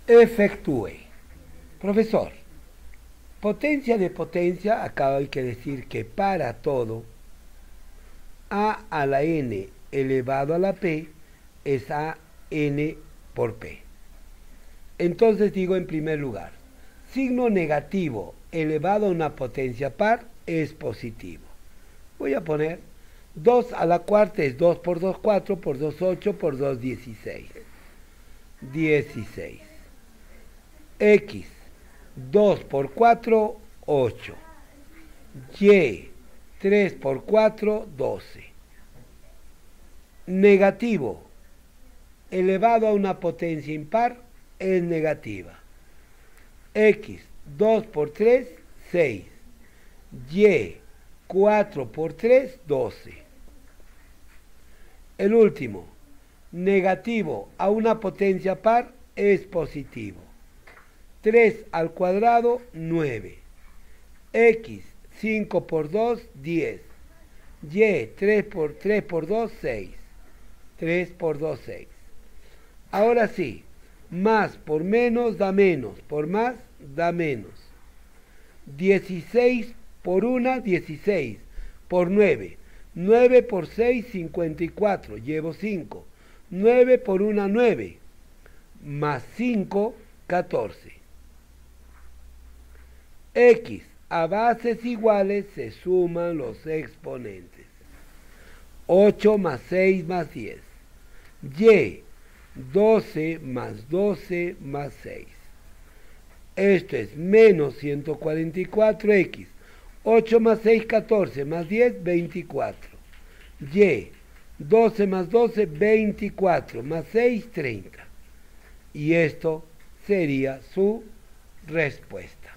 efectúe. Profesor, potencia de potencia, acá hay que decir que para todo, a a la n elevado a la p es a n por p. Entonces digo en primer lugar, signo negativo elevado a una potencia par es positivo. Voy a poner 2 a la cuarta es 2 por 2, 4, por 2, 8, por 2, 16. 16. X, 2 por 4, 8. Y, 3 por 4, 12. Negativo elevado a una potencia impar es negativa. X, 2 por 3, 6. Y, 4 por 3, 12. El último, negativo a una potencia par es positivo. 3 al cuadrado, 9. X, 5 por 2, 10. Y, 3 por 2, 6. 3 por 2, 6. Ahora sí, más por menos da menos, por más da menos. 16 por 1, 16. Por 9. 9 por 6, 54. Llevo 5. 9 por 1, 9. Más 5, 14. X a bases iguales se suman los exponentes. 8 más 6 más 10. Y, 12 más 12 más 6. Esto es menos 144x. 8 más 6, 14, más 10, 24. Y, 12 más 12, 24, más 6, 30. Y esto sería su respuesta.